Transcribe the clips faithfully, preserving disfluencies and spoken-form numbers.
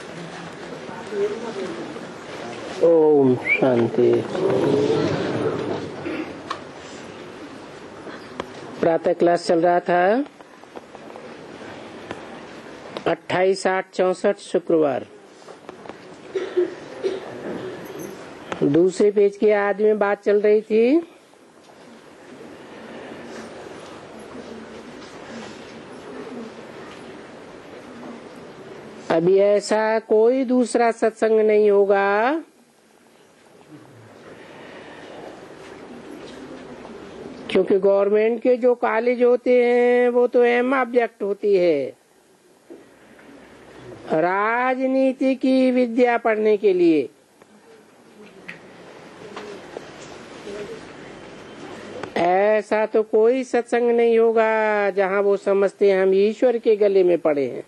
ओम शांति। प्रातः क्लास चल रहा था अट्ठाईस आठ चौसठ शुक्रवार। दूसरे पेज के आदि में बात चल रही थी अभी ऐसा कोई दूसरा सत्संग नहीं होगा क्योंकि गवर्नमेंट के जो कॉलेज होते हैं वो तो एम ऑब्जेक्ट होती है राजनीति की विद्या पढ़ने के लिए। ऐसा तो कोई सत्संग नहीं होगा जहां वो समझते हैं हम ईश्वर के गले में पड़े हैं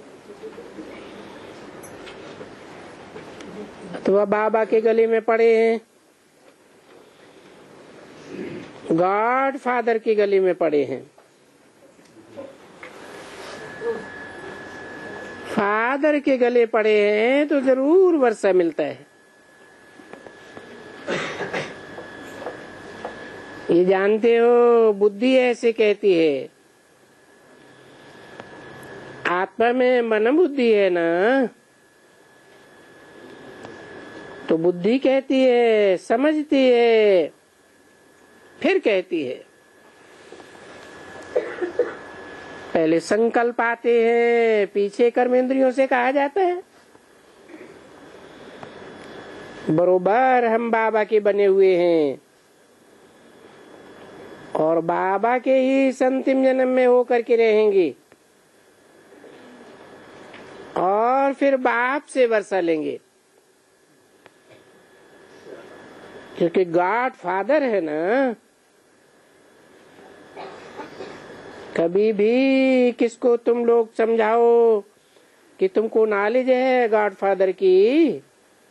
अथवा बाबा के गले में पड़े हैं, गॉड फादर के गले में पड़े हैं। फादर के गले पड़े हैं तो जरूर वर्षा मिलता है। ये जानते हो बुद्धि ऐसे कहती है, आत्मा में मन बुद्धि है ना, तो बुद्धि कहती है, समझती है, फिर कहती है। पहले संकल्प आते हैं, पीछे कर्मेंद्रियों से कहा जाता है। बरोबर हम बाबा के बने हुए हैं और बाबा के ही अंतिम जन्म में होकर के रहेंगे और फिर बाप से वर्षा लेंगे क्योंकि गॉड फादर है ना। कभी भी किसको तुम लोग समझाओ कि तुमको नॉलेज है गॉड फादर की,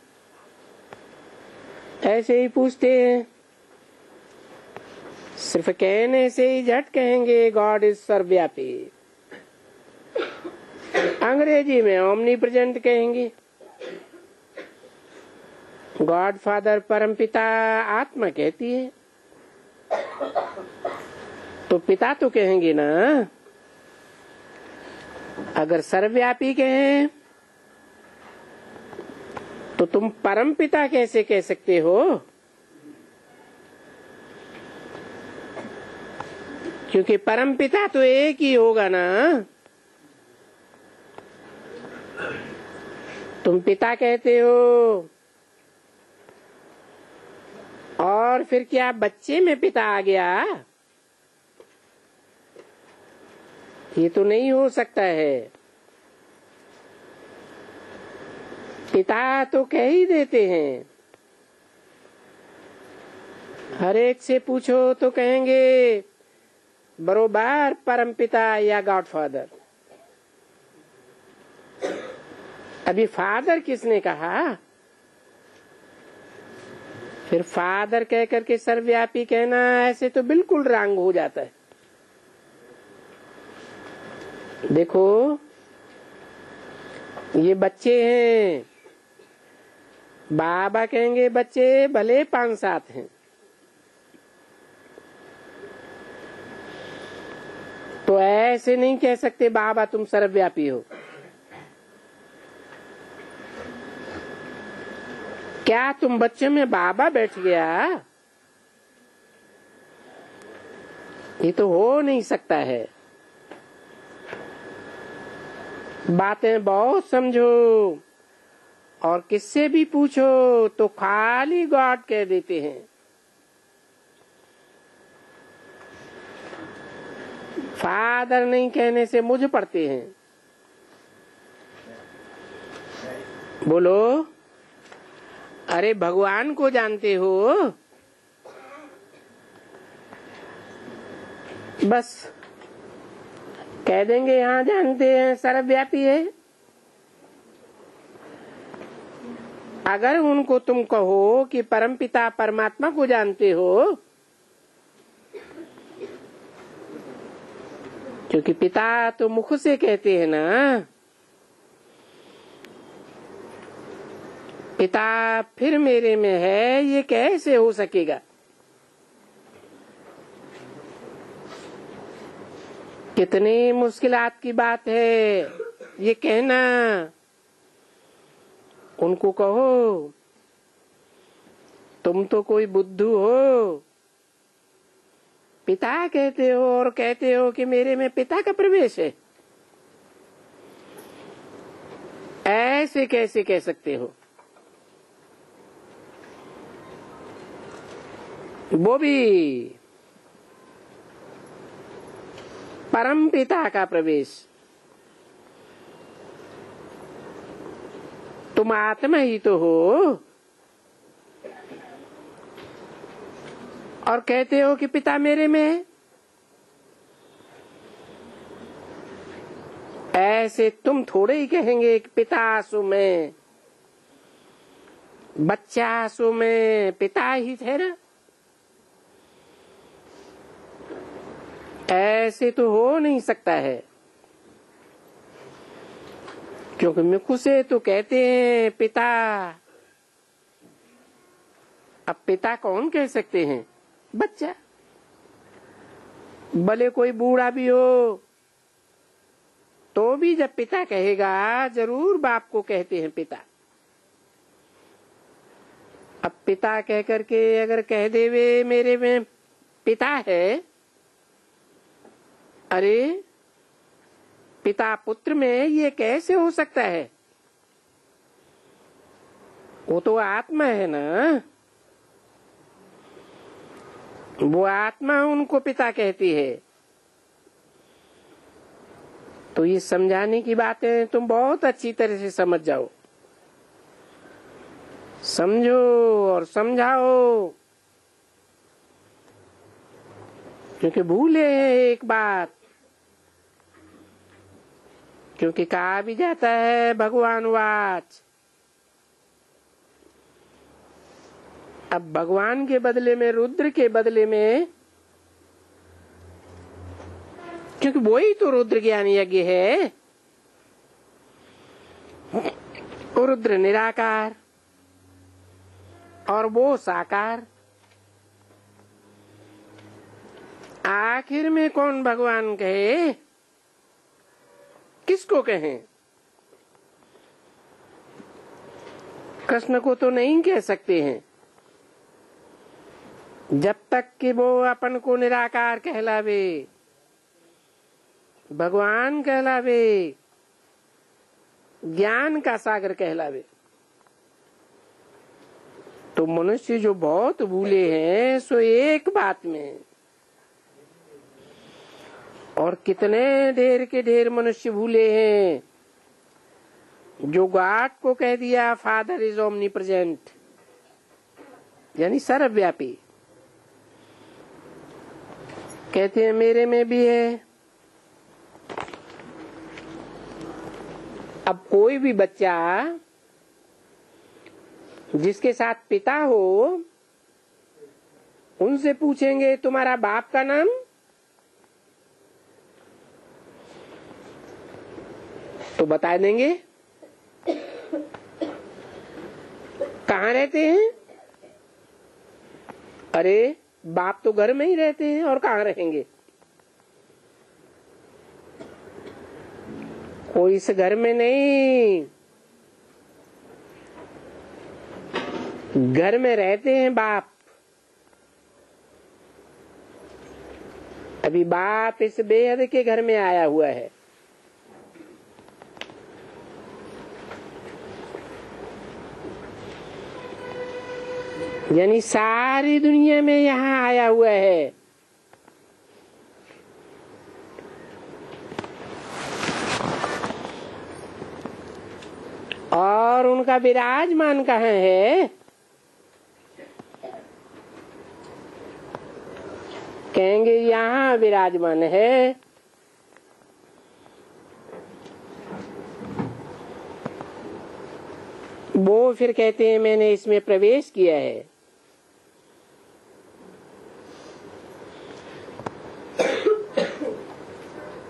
ऐसे ही पूछते हैं, सिर्फ कहने से ही झट कहेंगे गॉड इज सर्वव्यापी। अंग्रेजी में ओमनी प्रेजेंट कहेंगे। गॉड फादर परमपिता आत्मा कहती है तो पिता तो कहेंगे ना। अगर सर्वव्यापी कहें तो तुम परम पिता कैसे कह सकते हो? क्योंकि परम पिता तो एक ही होगा ना। तुम पिता कहते हो और फिर क्या बच्चे में पिता आ गया? ये तो नहीं हो सकता है। पिता तो कह ही देते हैं, हर एक से पूछो तो कहेंगे बरोबर परम पिता या गॉड फादर। अभी फादर किसने कहा? फिर फादर कह करके सर्वव्यापी कहना ऐसे तो बिल्कुल रॉन्ग हो जाता है। देखो ये बच्चे हैं, बाबा कहेंगे बच्चे भले पांच सात हैं, तो ऐसे नहीं कह सकते बाबा तुम सर्वव्यापी हो। क्या तुम बच्चे में बाबा बैठ गया? ये तो हो नहीं सकता है। बातें बहुत समझो और किससे भी पूछो तो खाली गॉड कह देते हैं। फादर नहीं कहने से मुझ पड़ते हैं। बोलो, अरे भगवान को जानते हो? बस कह देंगे यहाँ जानते हैं, सर्वव्यापी है। अगर उनको तुम कहो कि परमपिता परमात्मा को जानते हो, क्योंकि पिता तो मुख से कहते हैं ना, पिता फिर मेरे में है, ये कैसे हो सकेगा? कितनी मुश्किलात की बात है ये कहना। उनको कहो तुम तो कोई बुद्धू हो, पिता कहते हो और कहते हो कि मेरे में पिता का प्रवेश है। ऐसे कैसे कह सकते हो? वो भी परम पिता का प्रवेश। तुम आत्मा ही तो हो और कहते हो कि पिता मेरे में है। ऐसे तुम थोड़े ही कहेंगे कि पिता आंसू में, बच्चा आंसू में, पिता ही ठहरा। ऐसे तो हो नहीं सकता है, क्योंकि मुख से तो कहते हैं पिता। अब पिता कौन कह सकते हैं? बच्चा। भले कोई बूढ़ा भी हो तो भी जब पिता कहेगा जरूर बाप को कहते हैं पिता। अब पिता कह करके अगर कह देवे मेरे में पिता है, अरे पिता पुत्र में ये कैसे हो सकता है? वो तो आत्मा है ना, वो आत्मा उनको पिता कहती है। तो ये समझाने की बातें तुम बहुत अच्छी तरह से समझ जाओ, समझो और समझाओ, क्योंकि भूले हैं एक बात। क्योंकि कहा भी जाता है भगवान वाच। अब भगवान के बदले में, रुद्र के बदले में, क्योंकि वही तो रुद्र ज्ञान यज्ञ है। रुद्र निराकार और वो साकार। आखिर में कौन भगवान कहे? किसको कहें? कृष्ण को तो नहीं कह सकते हैं, जब तक कि वो अपन को निराकार कहलावे, भगवान कहलावे, ज्ञान का सागर कहलावे। तो मनुष्य जो बहुत भूले हैं सो एक बात में, और कितने ढेर के ढेर मनुष्य भूले हैं जो गॉड को कह दिया फादर इज ओमनी प्रेजेंट, यानी सर्वव्यापी। कहते हैं मेरे में भी है। अब कोई भी बच्चा जिसके साथ पिता हो, उनसे पूछेंगे तुम्हारा बाप का नाम, तो बता देंगे। कहाँ रहते हैं? अरे बाप तो घर में ही रहते हैं और कहाँ रहेंगे? कोई इस घर में नहीं, घर में रहते हैं बाप। अभी बाप इस बेहद के घर में आया हुआ है। यानी सारी दुनिया में यहाँ आया हुआ है। और उनका विराजमान कहाँ है? कहेंगे यहाँ विराजमान है। वो फिर कहते हैं मैंने इसमें प्रवेश किया है।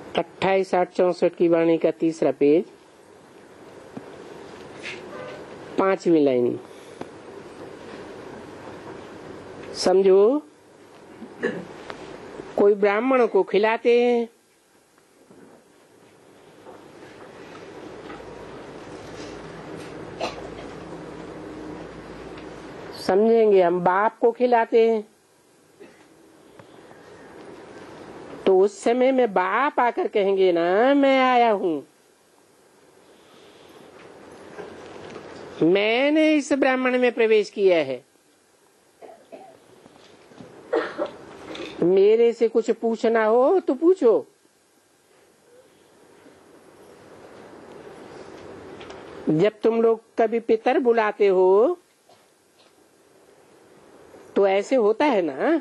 अट्ठाईस आठ चौसठ की वाणी का तीसरा पेज। पांचवी लाइन समझो, कोई ब्राह्मण को खिलाते हैं, समझेंगे, हम बाप को खिलाते हैं, तो उस समय में बाप आकर कहेंगे ना मैं आया हूं, मैंने इस ब्राह्मण में प्रवेश किया है, मेरे से कुछ पूछना हो तो पूछो। जब तुम लोग कभी पितर बुलाते हो तो ऐसे होता है ना,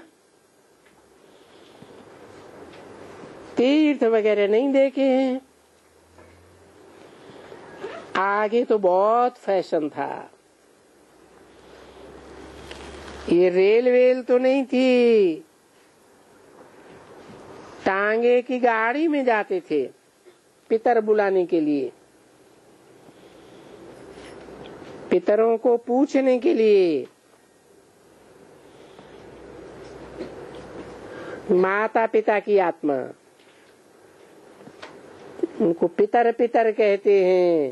तीर्थ वगैरह नहीं देखे हैं, आगे तो बहुत फैशन था, ये रेल वेल तो नहीं थी, टांगे की गाड़ी में जाते थे पितर बुलाने के लिए, पितरों को पूछने के लिए। माता पिता की आत्मा, उनको पितर पितर कहते हैं।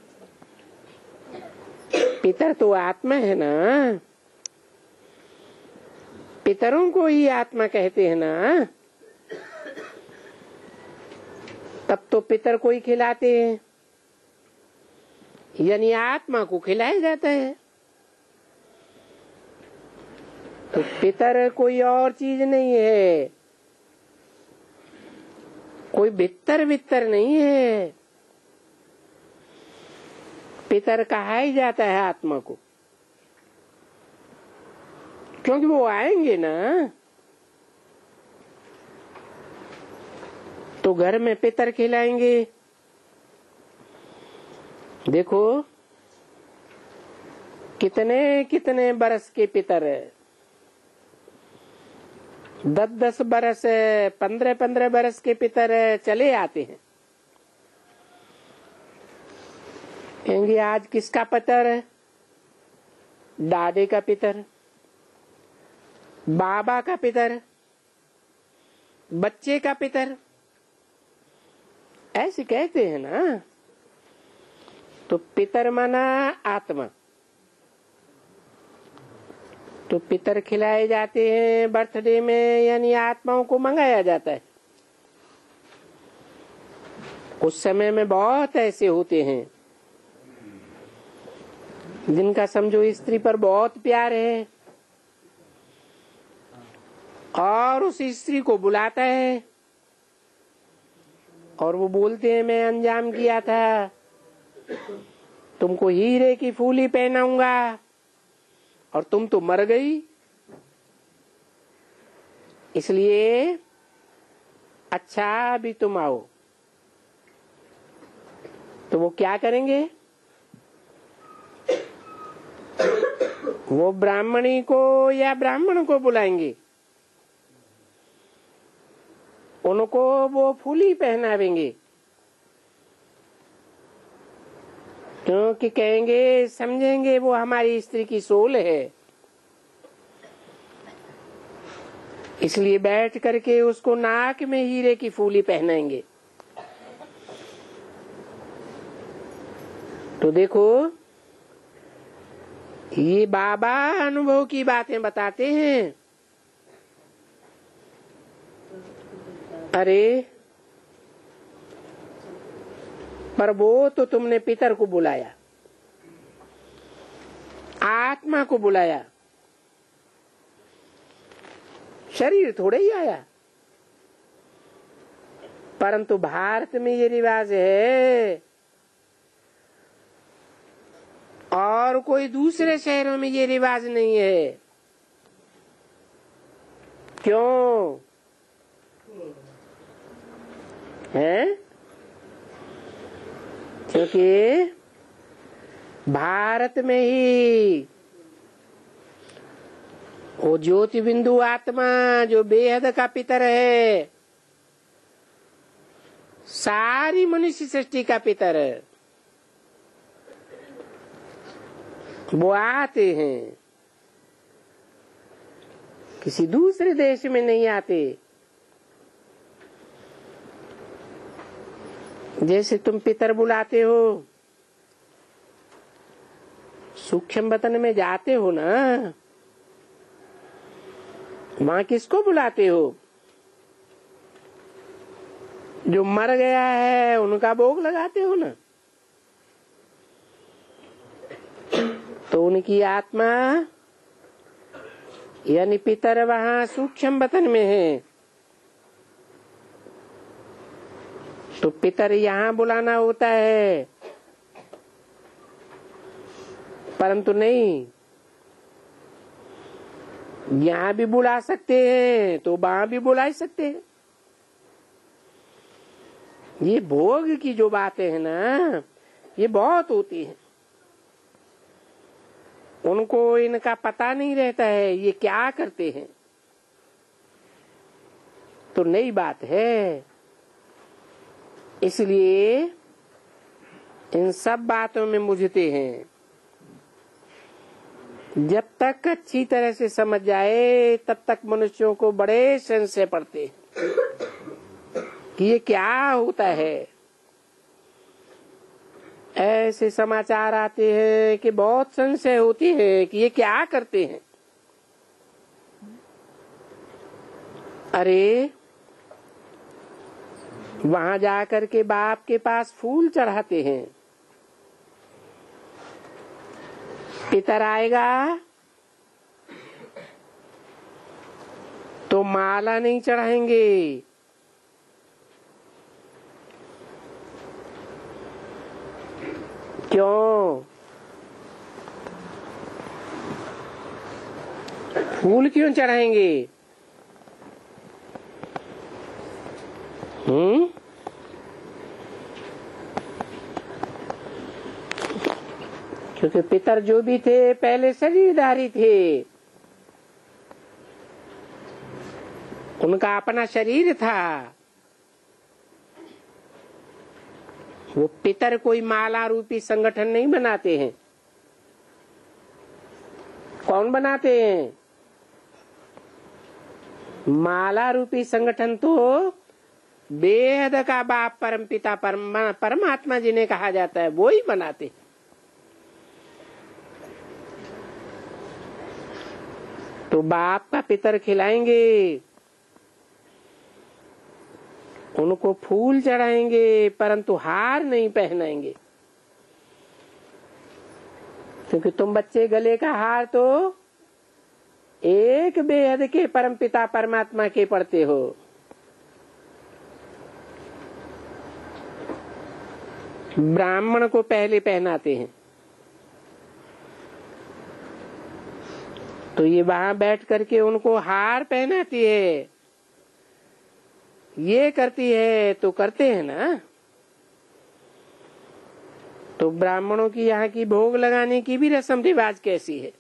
पितर तो आत्मा है ना, पितरों को ही आत्मा कहते हैं ना, तब तो पितर को ही खिलाते हैं, यानी आत्मा को खिलाया जाता है। तो पितर कोई और चीज नहीं है, कोई भित्तर भित्तर नहीं है, पितर कहा ही जाता है आत्मा को, क्योंकि वो आएंगे ना, तो घर में पितर खिलाएंगे। देखो कितने कितने बरस के पितर है, दस दस बरस, पंद्रह पंद्रह बरस के पितर चले आते हैं, कहेंगे आज किसका पितर है, दादे का पितर, बाबा का पितर, बच्चे का पितर, ऐसे कहते हैं ना। तो पितर माना आत्मा, तो पितर खिलाए जाते हैं बर्थडे में, यानी आत्माओं को मंगाया जाता है। उस समय में बहुत ऐसे होते हैं जिनका समझो स्त्री पर बहुत प्यार है, और उस स्त्री को बुलाता है और वो बोलते हैं मैं अंजाम किया था, तुमको हीरे की फूली पहनाऊंगा और तुम तो मर गई, इसलिए अच्छा अभी तुम आओ। तो वो क्या करेंगे, वो ब्राह्मणी को या ब्राह्मण को बुलाएंगे, उनको वो फूली पहनावेंगे, क्योंकि कहेंगे समझेंगे वो हमारी स्त्री की सोल है, इसलिए बैठ करके उसको नाक में हीरे की फूली पहनाएंगे। तो देखो ये बाबा अनुभव की बातें बताते हैं। अरे पर वो तो तुमने पितर को बुलाया, आत्मा को बुलाया, शरीर थोड़े ही आया। परंतु भारत में ये रिवाज है और कोई दूसरे शहरों में ये रिवाज नहीं है। क्यों है? क्योंकि भारत में ही वो ज्योति बिंदु आत्मा जो बेहद का पितर है, सारी मनुष्य सृष्टि का पितर है, वो आते हैं, किसी दूसरे देश में नहीं आते। जैसे तुम पितर बुलाते हो, सूक्ष्म वतन में जाते हो ना, वहां किसको बुलाते हो? जो मर गया है उनका भोग लगाते हो ना। तो उनकी आत्मा यानी पितर वहां सूक्ष्म वतन में है, तो पितर यहाँ बुलाना होता है, परंतु नहीं, यहाँ भी बुला सकते हैं तो वहां भी बुला सकते हैं। ये भोग की जो बातें हैं ना, ये बहुत होती हैं। उनको इनका पता नहीं रहता है ये क्या करते हैं। तो नई बात है, इसलिए इन सब बातों में मुझते हैं। जब तक अच्छी तरह से समझ जाए तब तक मनुष्यों को बड़े संशय पड़ते हैं कि ये क्या होता है। ऐसे समाचार आते हैं कि बहुत संशय होती है कि ये क्या करते हैं। अरे वहां जाकर के बाप के पास फूल चढ़ाते हैं, पितर आएगा तो माला नहीं चढ़ाएंगे, क्यों? फूल क्यों चढ़ाएंगे? हम्म क्योंकि पितर जो भी थे पहले शरीरधारी थे, उनका अपना शरीर था। वो पितर कोई माला रूपी संगठन नहीं बनाते हैं। कौन बनाते हैं? माला रूपी संगठन तो बेहद का बाप परम पिता परम परमात्मा जिन्हें कहा जाता है वो ही बनाते। तो बाप का पितर खिलाएंगे, उनको फूल चढ़ाएंगे, परंतु हार नहीं पहनाएंगे। क्योंकि तुम बच्चे गले का हार तो एक बेहद के परमपिता परमात्मा के पढ़ते हो। ब्राह्मण को पहले पहनाते हैं। तो ये वहां बैठ करके उनको हार पहनाती है, ये करती है तो करते हैं ना। तो ब्राह्मणों की यहाँ की भोग लगाने की भी रस्म रिवाज कैसी है?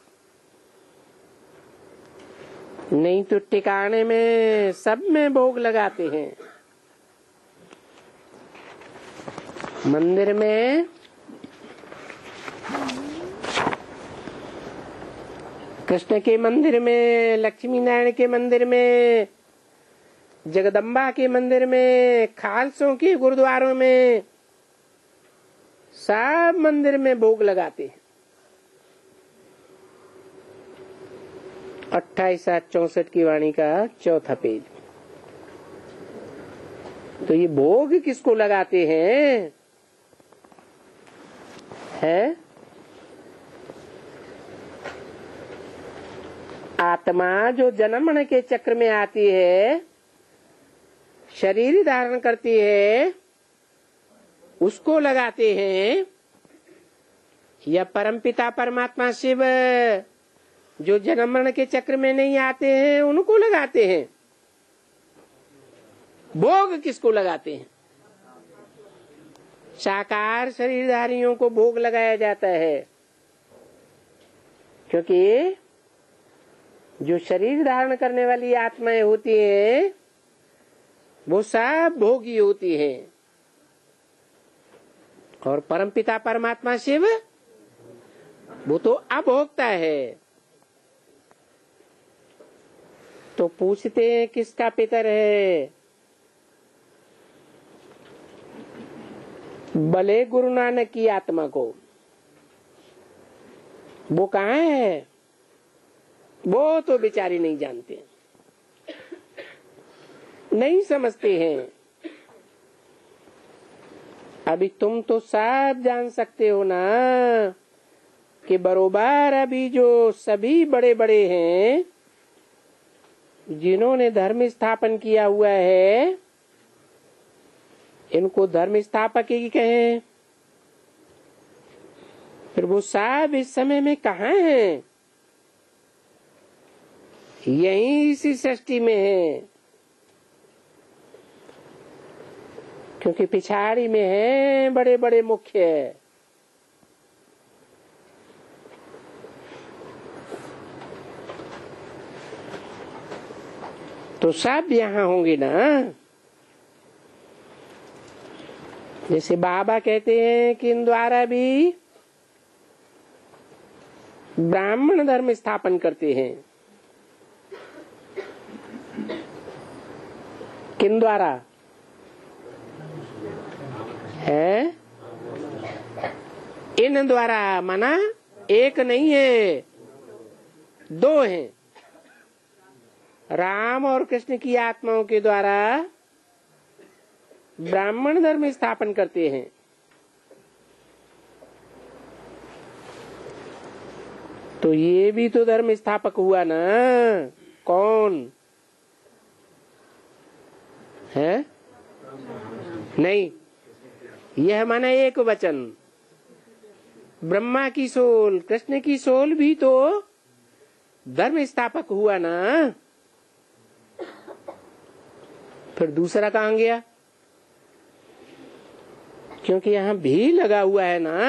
नहीं तो टिकाने में सब में भोग लगाते हैं। मंदिर में कृष्ण के मंदिर में, लक्ष्मी नारायण के मंदिर में, जगदम्बा के मंदिर में, खालसों के गुरुद्वारों में, सब मंदिर में भोग लगाते हैं। अट्ठाईस सात चौसठ की वाणी का चौथा पेज। तो ये भोग किसको लगाते हैं? है आत्मा जो जन्म मरण के चक्र में आती है, शरीर धारण करती है, उसको लगाते हैं, या परमपिता परमात्मा शिव जो जन्म मरण के चक्र में नहीं आते हैं उनको लगाते हैं? भोग किसको लगाते हैं? साकार शरीरधारियों को भोग लगाया जाता है, क्योंकि जो शरीर धारण करने वाली आत्माएं होती हैं वो सब भोगी होती हैं, और परमपिता परमात्मा शिव वो तो अभोक्ता है। तो पूछते हैं किसका पितर है? भले गुरु नानक की आत्मा को, वो कहाँ है? वो तो बेचारे नहीं जानते, नहीं समझते हैं। अभी तुम तो सब जान सकते हो ना कि बरोबर अभी जो सभी बड़े बड़े हैं जिन्होंने धर्म स्थापन किया हुआ है, इनको धर्म स्थापक ही कहें। फिर वो सब इस समय में कहाँ हैं? यहीं इसी सृष्टि में है, क्योंकि पिछाड़ी में है बड़े बड़े मुख्य। तो सब यहाँ होंगे ना। जैसे बाबा कहते हैं कि इन द्वारा भी ब्राह्मण धर्म स्थापन करते हैं। किन द्वारा है? इन द्वारा, माना एक नहीं है, दो हैं। राम और कृष्ण की आत्माओं के द्वारा ब्राह्मण धर्म स्थापन करते हैं। तो ये भी तो धर्म स्थापक हुआ ना। कौन है? नहीं, यह माना एक वचन। ब्रह्मा की सोल, कृष्ण की सोल भी तो धर्म स्थापक हुआ ना। फिर दूसरा कहाँ गया? क्योंकि यहाँ भी लगा हुआ है ना,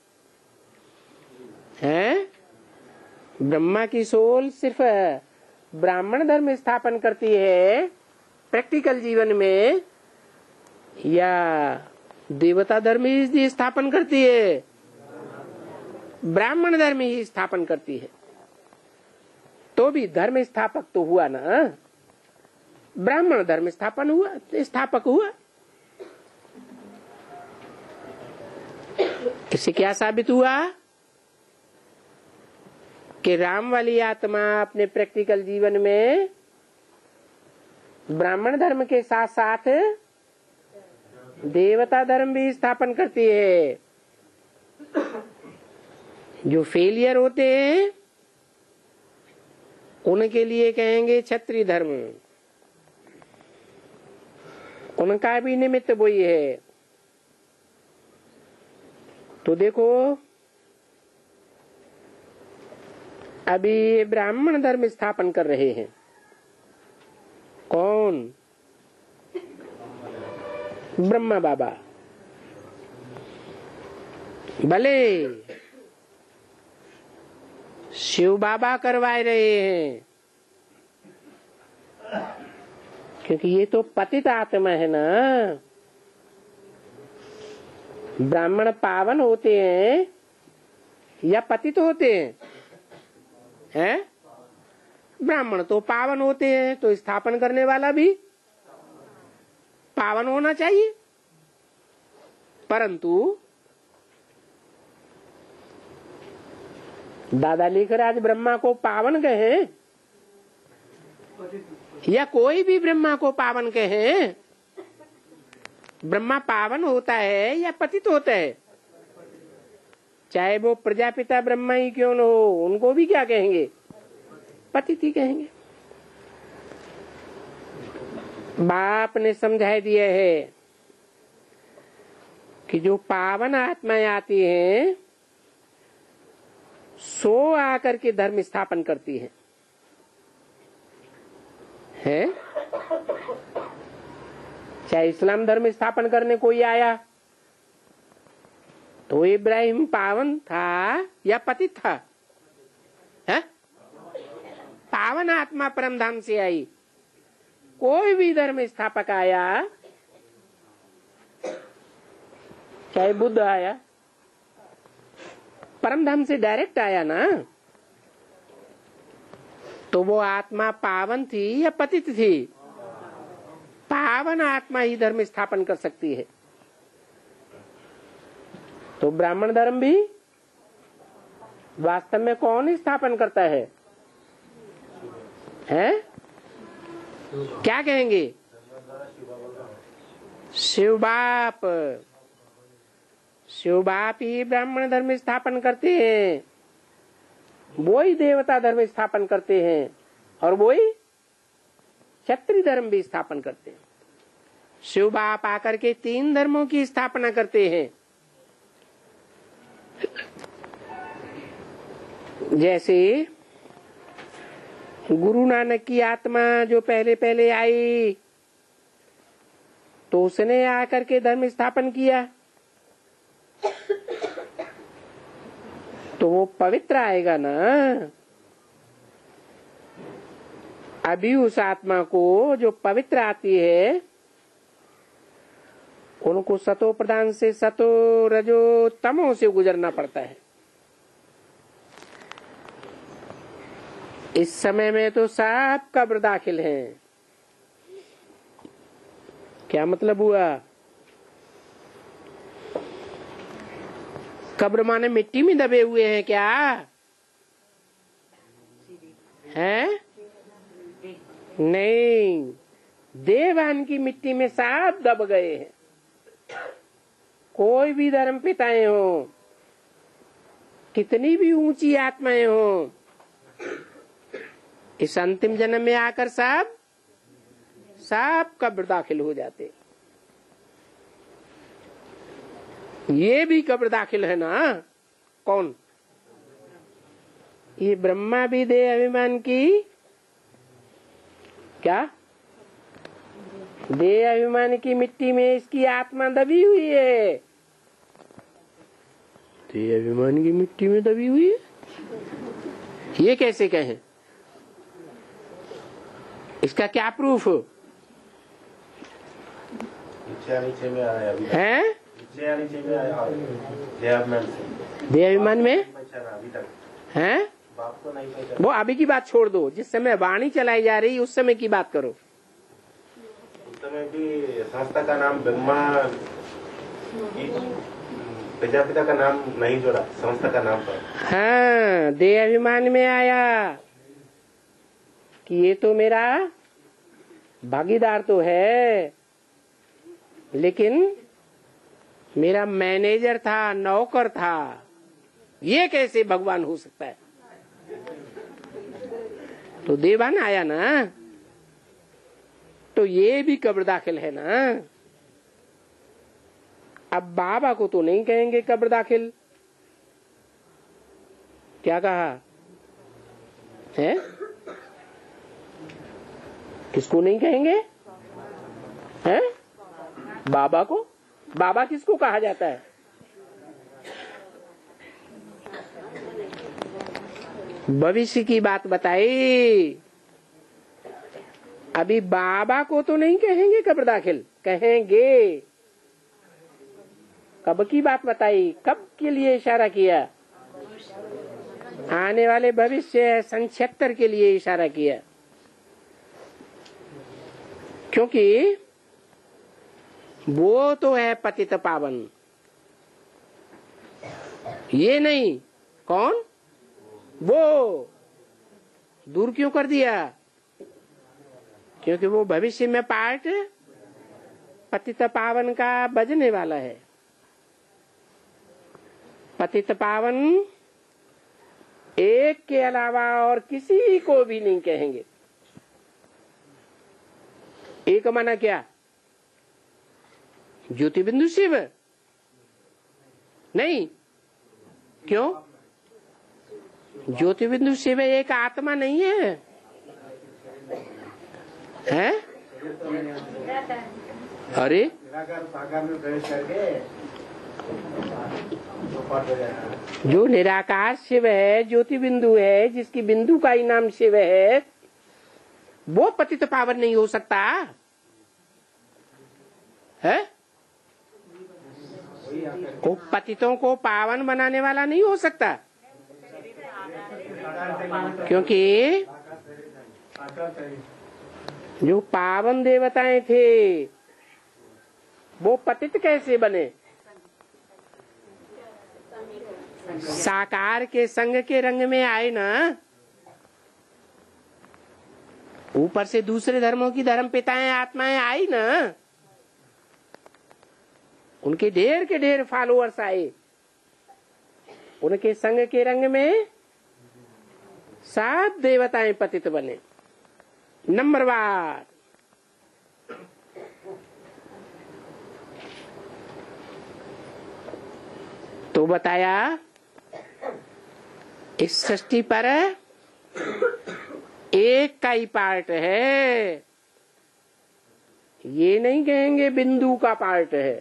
है? ब्रह्मा की सोल सिर्फ ब्राह्मण धर्म स्थापन करती है प्रैक्टिकल जीवन में, या देवता धर्म ही स्थापन करती है? ब्राह्मण धर्म ही स्थापन करती है। तो भी धर्म स्थापक तो हुआ ना, ब्राह्मण धर्म स्थापन हुआ, स्थापक हुआ। इससे क्या साबित हुआ कि राम वाली आत्मा अपने प्रैक्टिकल जीवन में ब्राह्मण धर्म के साथ साथ देवता धर्म भी स्थापन करती है। जो फेलियर होते हैं उनके लिए कहेंगे क्षत्रिय धर्म, उनका भी निमित्त वही है। तो देखो अभी ब्राह्मण धर्म स्थापन कर रहे हैं कौन? ब्रह्मा बाबा। भले शिव बाबा करवा रहे हैं, क्योंकि ये तो पतित आत्मा है ना। ब्राह्मण पावन होते हैं या पतित होते हैं? हैं? ब्राह्मण तो पावन होते हैं, तो स्थापन करने वाला भी पावन होना चाहिए। परंतु दादा लेकर आज ब्रह्मा को पावन कहे या कोई भी ब्रह्मा को पावन कहे, ब्रह्मा पावन होता है या पतित होता है? चाहे वो प्रजापिता ब्रह्मा ही क्यों न हो, उनको भी क्या कहेंगे? पतित ही कहेंगे। बाप ने समझा दिया है कि जो पावन आत्माएं आती हैं सो आकर के धर्म स्थापन करती हैं, है? चाहे इस्लाम धर्म स्थापन करने कोई आया तो इब्राहिम पावन था या पतित था? है? पावन आत्मा परम धाम से आई। कोई भी धर्म स्थापक आया, चाहे बुद्ध आया, परम धाम से डायरेक्ट आया ना, तो वो आत्मा पावन थी या पतित थी? पावन आत्मा ही धर्म स्थापन कर सकती है। तो ब्राह्मण धर्म भी वास्तव में कौन स्थापन करता है? हैं? क्या कहेंगे? शिव बाप। शिव बाप ही ब्राह्मण धर्म स्थापन करते हैं, वो ही देवता धर्म स्थापन करते हैं, और वो ही क्षत्रिय धर्म भी स्थापन करते हैं। शिव बाप आकर के तीन धर्मों की स्थापना करते हैं। जैसे गुरु नानक की आत्मा जो पहले पहले आई, तो उसने आकर के धर्म स्थापन किया, तो वो पवित्र आएगा ना। अभी उस आत्मा को जो पवित्र आती है, उनको सतो प्रधान से सतो रजो तमो से गुजरना पड़ता है। इस समय में तो सब कब्र दाखिल हैं। क्या मतलब हुआ? कब्र माने मिट्टी में दबे हुए हैं क्या? हैं? नहीं, देवान की मिट्टी में सब दब गए हैं। कोई भी धर्म पिताएं हो, कितनी भी ऊंची आत्माएं हो, इस अंतिम जन्म में आकर सब सब कब्र दाखिल हो जाते। ये भी कब्र दाखिल है ना। कौन? ये ब्रह्मा भी दे अभिमान की क्या? दे अभिमान की मिट्टी में इसकी आत्मा दबी हुई है। दे अभिमान की मिट्टी में दबी हुई है, ये कैसे कहें? इसका क्या प्रूफ है? दे अभिमान में है? वो अभी की बात छोड़ दो, जिस समय वाणी चलाई जा रही उस समय की बात करो। उस समय भी संस्था का नाम ब्रह्मा, प्रजापिता का नाम नहीं जोड़ा, संस्था का नाम पर। हाँ, दे अभिमान में आया कि ये तो मेरा भागीदार तो है, लेकिन मेरा मैनेजर था, नौकर था, ये कैसे भगवान हो सकता है? तो देवान आया ना, तो ये भी कब्र दाखिल है ना। अब बाबा को तो नहीं कहेंगे कब्र दाखिल। क्या कहा है? किसको नहीं कहेंगे? हैं? बाबा को। बाबा किसको कहा जाता है? भविष्य की बात बताई। अभी बाबा को तो नहीं कहेंगे कब्र दाखिल, कहेंगे। कब की बात बताई? कब के लिए इशारा किया? आने वाले भविष्य संक्षेत्र के लिए इशारा किया, क्योंकि वो तो है पतित पावन, ये नहीं। कौन? वो दूर क्यों कर दिया? क्योंकि वो भविष्य में पार्ट पतित पावन का बजने वाला है। पतित पावन एक के अलावा और किसी को भी नहीं कहेंगे। एक माना क्या? ज्योति बिंदु शिव नहीं। क्यों? ज्योति बिंदु शिव एक आत्मा नहीं है, है? अरे जो निराकार शिव है, ज्योति बिंदु है, जिसकी बिंदु का ही नाम शिव है, वो पतित पावन नहीं हो सकता है? वो पतितों को पावन बनाने वाला नहीं हो सकता, क्योंकि जो पावन देवताएं थे वो पतित कैसे बने? साकार के संग के रंग में आए ना। ऊपर से दूसरे धर्मों की धर्म पिताएं आत्माएं आई ना, उनके ढेर के ढेर फॉलोअर्स आए, उनके संग के रंग में सात देवताएं पतित बने। नंबरवार तो बताया इस सृष्टि पर एक का ही पार्ट है, ये नहीं कहेंगे बिंदु का पार्ट है।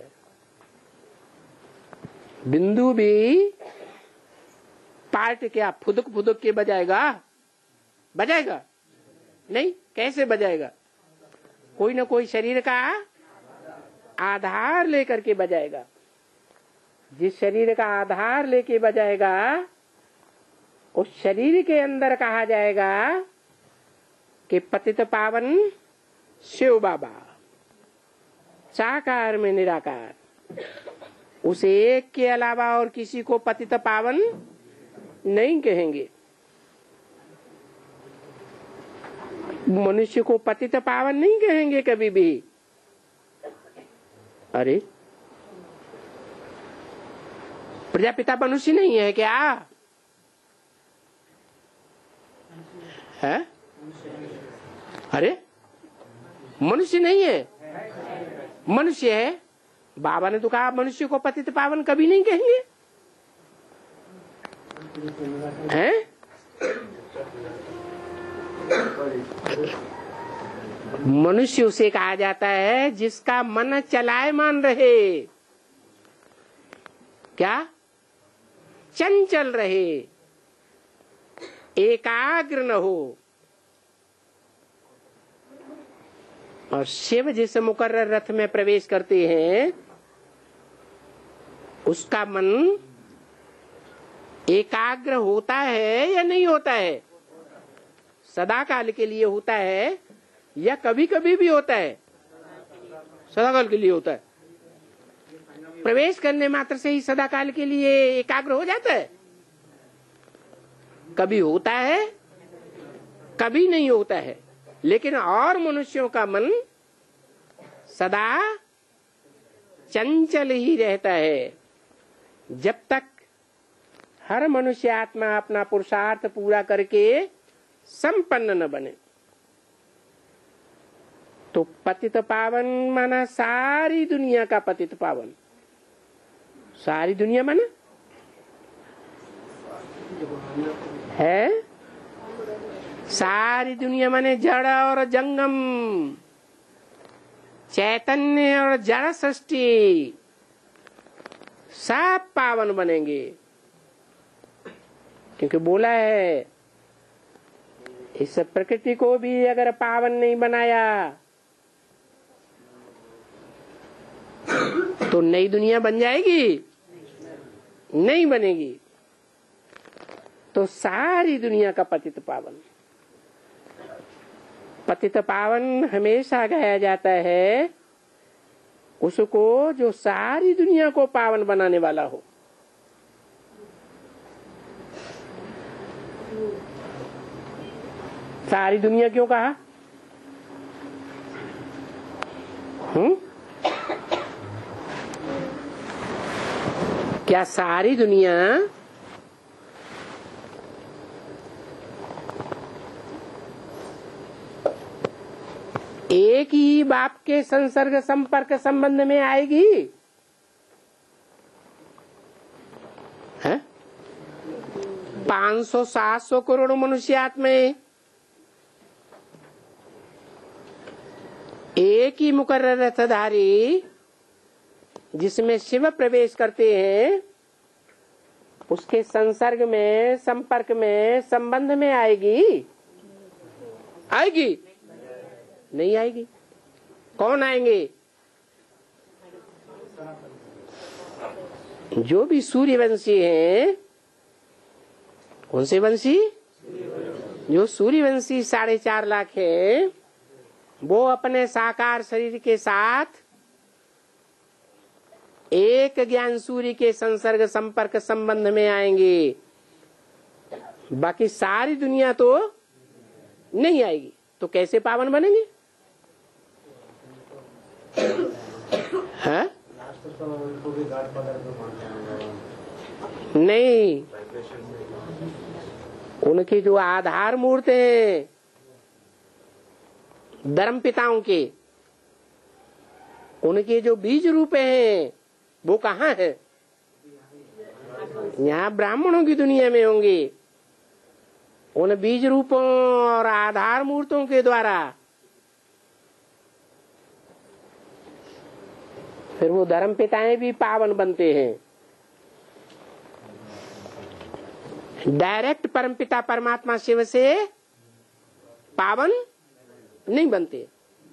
बिंदु भी पार्ट क्या फुदक फुदक के बजाएगा? बजाएगा नहीं। कैसे बजाएगा? कोई ना कोई शरीर का आधार लेकर के बजाएगा। जिस शरीर का आधार लेके बजाएगा उस शरीर के अंदर कहा जाएगा कि पतित पावन शिव बाबा, साकार में निराकार। उस एक के अलावा और किसी को पतित पावन नहीं कहेंगे। मनुष्य को पतित पावन नहीं कहेंगे कभी भी। अरे प्रजापिता मनुष्य नहीं है क्या? है? अरे मनुष्य नहीं है, मनुष्य है। बाबा ने तो कहा मनुष्य को पतित पावन कभी नहीं कहेंगे। हैं? मनुष्य उसे कहा जाता है जिसका मन चलायमान रहे। क्या? चंचल रहे, एकाग्र न हो। और शिव जिस मुकर्रर रथ में प्रवेश करते हैं उसका मन एकाग्र होता है या नहीं होता है? सदा काल के लिए होता है या कभी कभी भी होता है? सदा काल के लिए होता है। प्रवेश करने मात्र से ही सदा काल के लिए एकाग्र हो जाता है? कभी होता है, कभी नहीं होता है। लेकिन और मनुष्यों का मन सदा चंचल ही रहता है जब तक हर मनुष्य आत्मा अपना पुरुषार्थ पूरा करके संपन्न न बने। तो पतित पावन माना सारी दुनिया का पतित पावन। सारी दुनिया माना है, सारी दुनिया माने जड़ और जंगम, चैतन्य और जड़ सृष्टि, सब पावन बनेंगे। क्योंकि बोला है इस प्रकृति को भी अगर पावन नहीं बनाया तो नई दुनिया बन जाएगी? नहीं बनेगी। तो सारी दुनिया का पतित पावन। पतित पावन हमेशा कहा जाता है उसको जो सारी दुनिया को पावन बनाने वाला हो। सारी दुनिया क्यों कहा? हम्म? क्या सारी दुनिया एक ही बाप के संसर्ग संपर्क संबंध में आएगी? है? पांच सौ सात सौ करोड़ मनुष्य आत्माएं एक ही मुकर्रर रथधारी जिसमें शिव प्रवेश करते हैं उसके संसर्ग में, संपर्क में, संबंध में आएगी? आएगी? नहीं आएगी। कौन आएंगे? जो भी सूर्यवंशी हैं, कौन से वंशी? जो सूर्यवंशी साढ़े चार लाख है, वो अपने साकार शरीर के साथ एक ज्ञान सूर्य के संसर्ग संपर्क संबंध में आएंगे। बाकी सारी दुनिया तो नहीं आएगी। तो कैसे पावन बनेंगे? हाँ? नहीं, उनके जो आधार मूर्त हैं धर्म पिताओं के, उनके जो बीज रूप हैं वो कहाँ है? यहाँ ब्राह्मणों की दुनिया में होंगे। उन बीज रूपों और आधार मूर्तों के द्वारा फिर वो धर्म पिताएं भी पावन बनते हैं। डायरेक्ट परमपिता परमात्मा शिव से पावन नहीं बनते,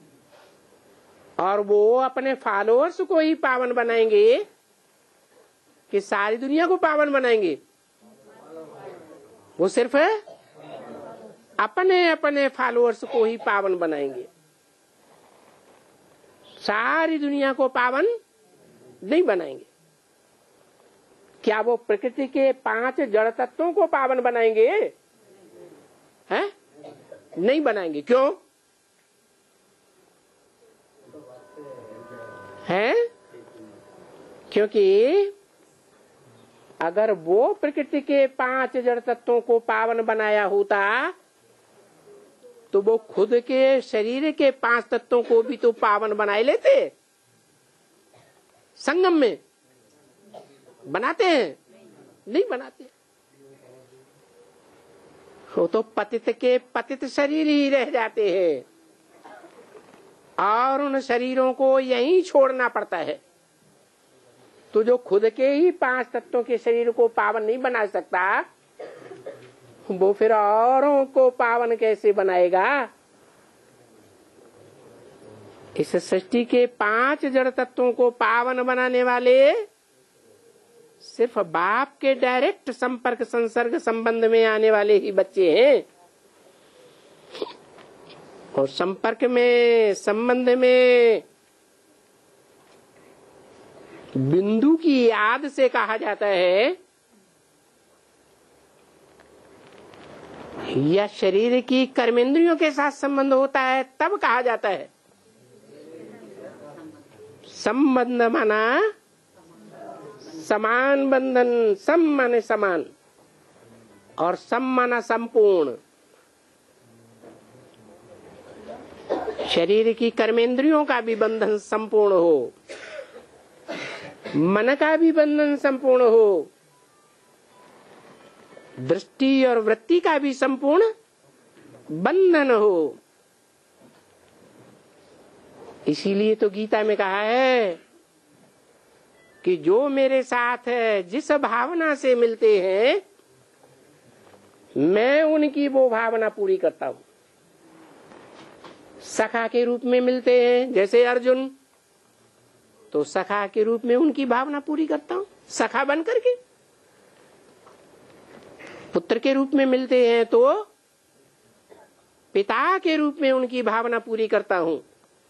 और वो अपने फॉलोअर्स को ही पावन बनाएंगे कि सारी दुनिया को पावन बनाएंगे। वो सिर्फ अपने अपने फॉलोअर्स को ही पावन बनाएंगे, सारी दुनिया को पावन नहीं बनाएंगे। क्या वो प्रकृति के पांच जड़ तत्वों को पावन बनाएंगे? हैं? नहीं बनाएंगे। क्यों? हैं? क्योंकि अगर वो प्रकृति के पांच जड़ तत्वों को पावन बनाया होता तो वो खुद के शरीर के पांच तत्वों को भी तो पावन बनाए लेते। संगम में बनाते हैं? नहीं बनाते। वो तो पतित के पतित शरीर ही रह जाते हैं और उन शरीरों को यहीं छोड़ना पड़ता है। तो जो खुद के ही पांच तत्वों के शरीर को पावन नहीं बना सकता, वो फिर औरों को पावन कैसे बनाएगा? इस सृष्टि के पांच जड़ तत्वों को पावन बनाने वाले सिर्फ बाप के डायरेक्ट संपर्क संसर्ग संबंध में आने वाले ही बच्चे हैं। और संपर्क में संबंध में बिंदु की याद से कहा जाता है या शरीर की कर्मेंद्रियों के साथ संबंध होता है तब कहा जाता है। संबंध माना समान बंधन, सम माने समान और सम माना संपूर्ण। शरीर की कर्मेंद्रियों का भी बंधन संपूर्ण हो, मन का भी बंधन संपूर्ण हो, दृष्टि और वृत्ति का भी संपूर्ण बंधन हो। इसीलिए तो गीता में कहा है कि जो मेरे साथ जिस भावना से मिलते हैं मैं उनकी वो भावना पूरी करता हूं। सखा के रूप में मिलते हैं जैसे अर्जुन, तो सखा के रूप में उनकी भावना पूरी करता हूं, सखा बन करके। पुत्र के रूप में मिलते हैं तो पिता के रूप में उनकी भावना पूरी करता हूं।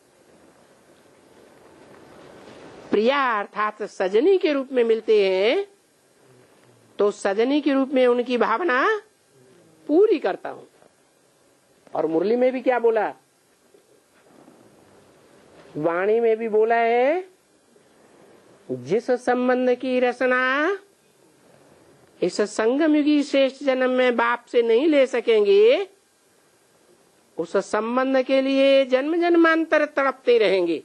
प्रिया अर्थात सजनी के रूप में मिलते हैं तो सजनी के रूप में उनकी भावना पूरी करता हूं। और मुरली में भी क्या बोला, वाणी में भी बोला है, जिस संबंध की रचना इस संगम युगी श्रेष्ठ जन्म में बाप से नहीं ले सकेंगे, उस संबंध के लिए जन्म जन्मांतर तड़पते रहेंगे।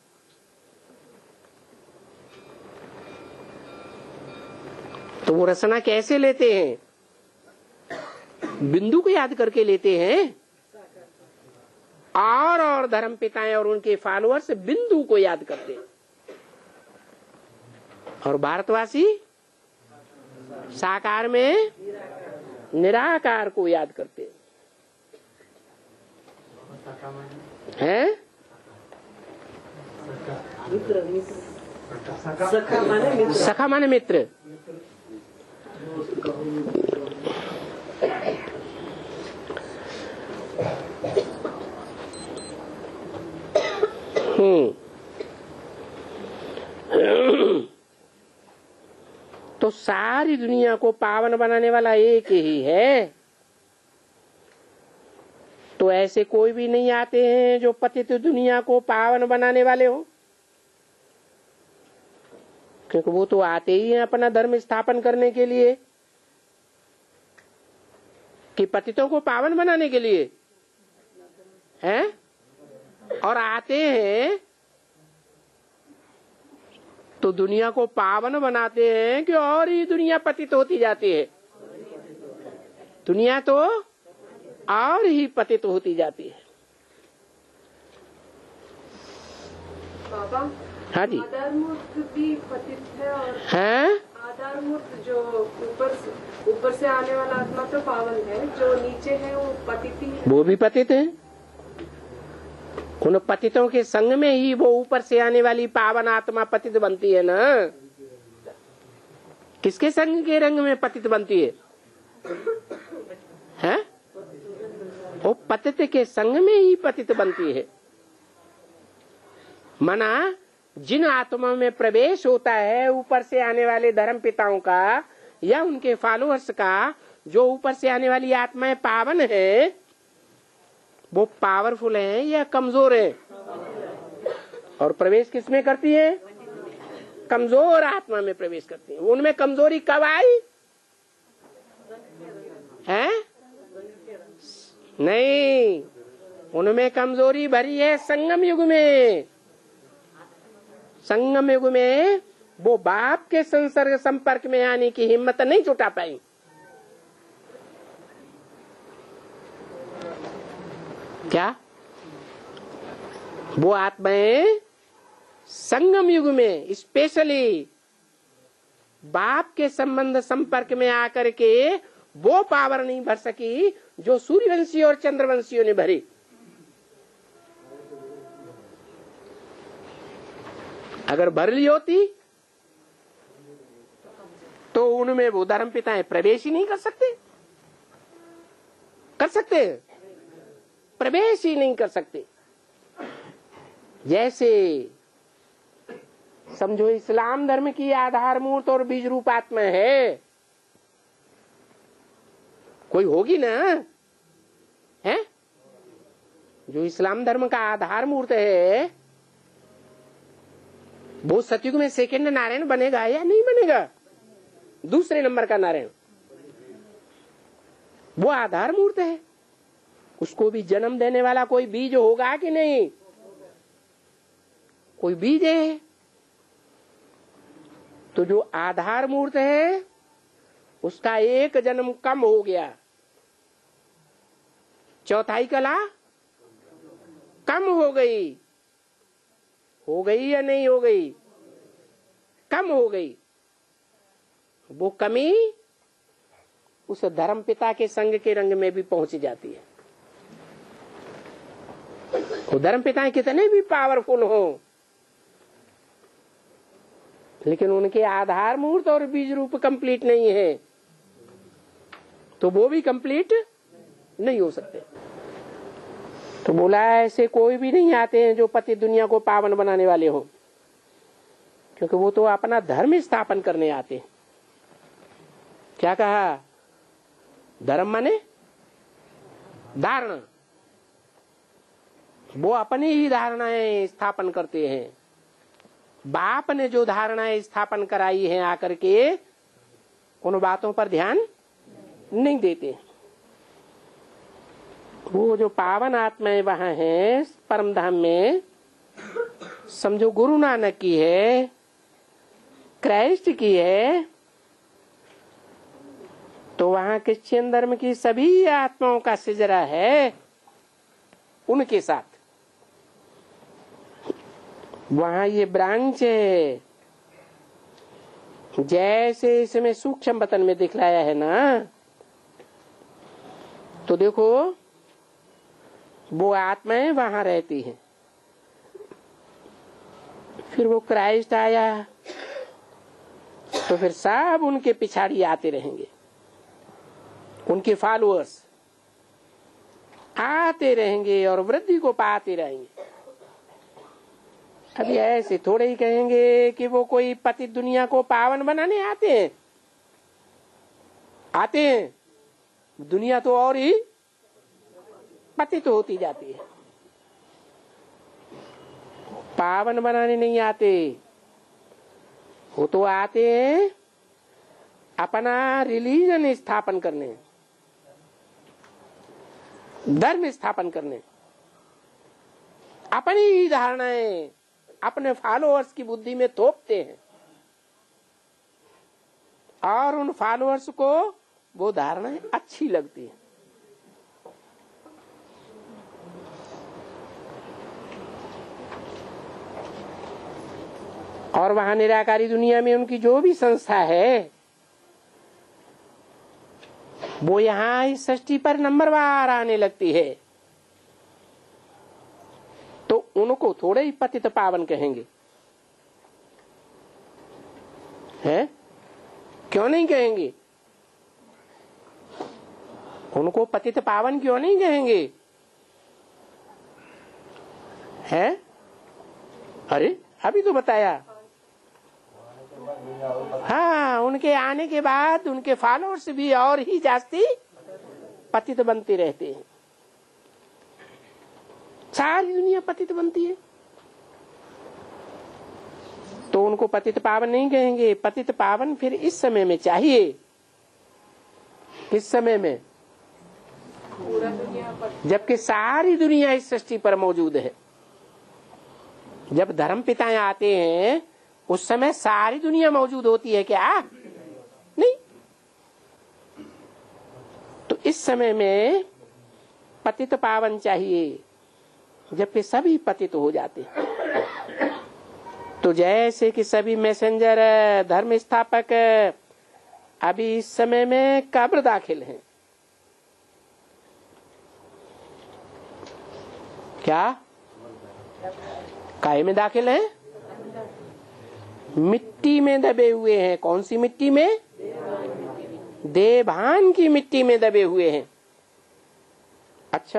तो वो रचना कैसे लेते हैं? बिंदु को याद करके लेते हैं, और और धर्म पिताएं और उनके फॉलोअर्स बिंदु को याद करते हैं, और भारतवासी साकार में निराकार को याद करते हैं। सखा माने मित्र। सखा माने मित्र। हम्म तो सारी दुनिया को पावन बनाने वाला एक ही है। तो ऐसे कोई भी नहीं आते हैं जो पतित दुनिया को पावन बनाने वाले हो, क्योंकि वो तो आते ही हैं अपना धर्म स्थापन करने के लिए, कि पतितों को पावन बनाने के लिए हैं, और आते हैं तो दुनिया को पावन बनाते हैं कि और ही दुनिया पतित होती जाती है। दुनिया तो और ही पतित होती जाती है। बाबा, हाँ जी। आधार मूर्त भी पतित है और हैं? आधार मूर्त जो ऊपर से ऊपर से आने वाला आत्मा तो पावन है, जो नीचे है वो पतित ही है। वो भी पतित है। उन पतितों के संग में ही वो ऊपर से आने वाली पावन आत्मा पतित बनती है ना। किसके संग के रंग में पतित बनती है? हैं? वो पतित के संग में ही पतित बनती है। मना जिन आत्माओं में प्रवेश होता है ऊपर से आने वाले धर्म पिताओं का या उनके फॉलोअर्स का, जो ऊपर से आने वाली आत्माएं पावन है, वो पावरफुल है या कमजोर है? और प्रवेश किसमें करती है? कमजोर आत्मा में प्रवेश करती है। उनमें कमजोरी कब आई है? नहीं, उनमें कमजोरी भरी है संगम युग में। संगम युग में वो बाप के संसर्ग संपर्क में आने की हिम्मत नहीं जुटा पाई। क्या वो आत्माएं संगम युग में स्पेशली बाप के संबंध संपर्क में आकर के वो पावर नहीं भर सकी जो सूर्यवंशी और चंद्रवंशियों ने भरी। अगर भर ली होती तो उनमें वो धर्म पिताएं प्रवेश ही नहीं कर सकते। कर सकते? प्रवेश ही नहीं कर सकते। जैसे समझो इस्लाम धर्म की आधार मूर्त और बीज रूप आत्मा है, कोई होगी ना, है? जो इस्लाम धर्म का आधार मूर्त है वो सतयुग में सेकंड नारायण बनेगा या नहीं बनेगा? दूसरे नंबर का नारायण। वो आधार मूर्त है, उसको भी जन्म देने वाला कोई बीज होगा कि नहीं? कोई बीज है। तो जो आधार मूर्त है उसका एक जन्म कम हो गया, चौथाई कला कम हो गई। हो गई या नहीं हो गई? कम हो गई। वो कमी उस धर्म पिता के संग के रंग में भी पहुंच जाती है। वो धर्म पिता कितने भी पावरफुल हो, लेकिन उनके आधार मूर्त और बीज रूप कंप्लीट नहीं है, तो वो भी कंप्लीट नहीं हो सकते। तो बोला ऐसे कोई भी नहीं आते हैं जो पति दुनिया को पावन बनाने वाले हो, क्योंकि वो तो अपना धर्म स्थापन करने आते हैं। क्या कहा? धर्म माने धारणा। वो अपनी ही धारणाएं स्थापन करते हैं। बाप ने जो धारणाएं स्थापन कराई हैं आकर के उन बातों पर ध्यान नहीं देते। वो जो पावन आत्माएं वहां हैं परम धाम में, समझो गुरु नानक की है, क्राइस्ट की है, तो वहां क्रिश्चियन धर्म की सभी आत्माओं का सिजरा है उनके साथ। वहां ये ब्रांच है, जैसे इसमें सूक्ष्म वतन में दिखलाया है ना, तो देखो वो आत्माएं वहां रहती हैं। फिर वो क्राइस्ट आया तो फिर सब उनके पिछाड़ी आते रहेंगे, उनके फॉलोअर्स आते रहेंगे और वृद्धि को पाते रहेंगे। अभी ऐसे थोड़े ही कहेंगे कि वो कोई पतित दुनिया को पावन बनाने आते हैं, आते हैं, दुनिया तो और ही पतित होती जाती है। पावन बनाने नहीं आते, वो तो आते हैं अपना रिलीजन स्थापन करने, धर्म स्थापन करने, अपनी धारणाएं अपने फॉलोअर्स की बुद्धि में थोपते हैं और उन फॉलोअर्स को वो धारणाएं अच्छी लगती है। और वहां निराकारी दुनिया में उनकी जो भी संस्था है वो यहाँ इस सृष्टि पर नंबरवार आने लगती है, तो उनको थोड़े ही पतित पावन कहेंगे, हैं? क्यों नहीं कहेंगे? उनको पतित पावन क्यों नहीं कहेंगे? हैं? अरे अभी तो बताया। हाँ, उनके आने के बाद उनके फॉलोअर्स भी और ही जास्ती पतित बनते रहते हैं, सारी दुनिया पतित बनती है, तो उनको पतित पावन नहीं कहेंगे। पतित पावन फिर इस समय में चाहिए, किस समय में? पूरा दुनिया पर, जबकि सारी दुनिया इस सृष्टि पर मौजूद है। जब धर्म पिताएं आते हैं उस समय सारी दुनिया मौजूद होती है क्या? नहीं। तो इस समय में पतित पावन चाहिए, जबकि सभी पतित हो जाते हैं। तो जैसे कि सभी मैसेंजर धर्म स्थापक अभी इस समय में कब्र दाखिल हैं। क्या काहे में दाखिल हैं? मिट्टी में दबे हुए हैं। कौन सी मिट्टी में? देवभान की मिट्टी में दबे हुए हैं। अच्छा,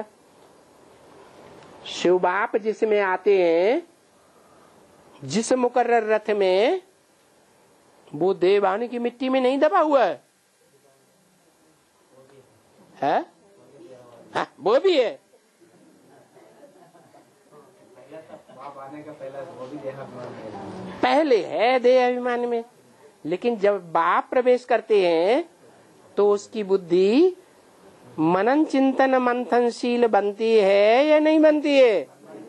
शिव बाप जिसमें आते हैं, जिस मुकर्रर रथ में, वो देवभान की मिट्टी में नहीं दबा हुआ है, है? हाँ, वो भी है। पहले है देह अभिमान में, लेकिन जब बाप प्रवेश करते हैं तो उसकी बुद्धि मनन चिंतन मंथनशील बनती है या नहीं बनती है?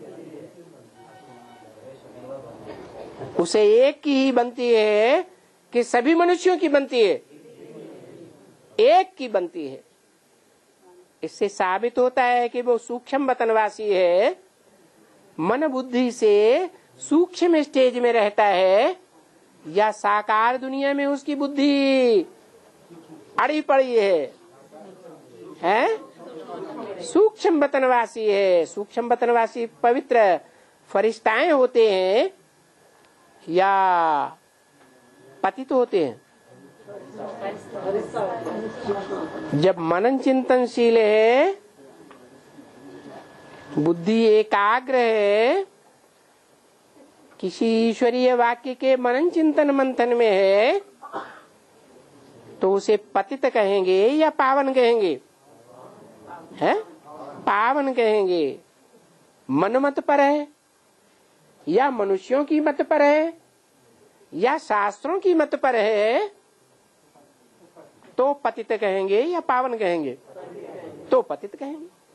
उसे एक की ही बनती है कि सभी मनुष्यों की बनती है? एक की बनती है। इससे साबित होता है कि वो सूक्ष्म वतनवासी है, मन बुद्धि से सूक्ष्म स्टेज में रहता है, या साकार दुनिया में उसकी बुद्धि अड़ी पड़ी है, हैं? सूक्ष्म वतनवासी है। सूक्ष्म वतनवासी पवित्र फरिश्ताएं होते हैं या पतित होते हैं? जब मनन चिंतनशील है, बुद्धि एकाग्र है, किसी ईश्वरीय वाक्य के मनन चिंतन मंथन में है, तो उसे पतित कहेंगे या पावन कहेंगे? हैं? पावन कहेंगे। मन मत पर है या मनुष्यों की मत पर है या शास्त्रों की मत पर है, तो पतित कहेंगे या पावन कहेंगे? तो पतित कहेंगे।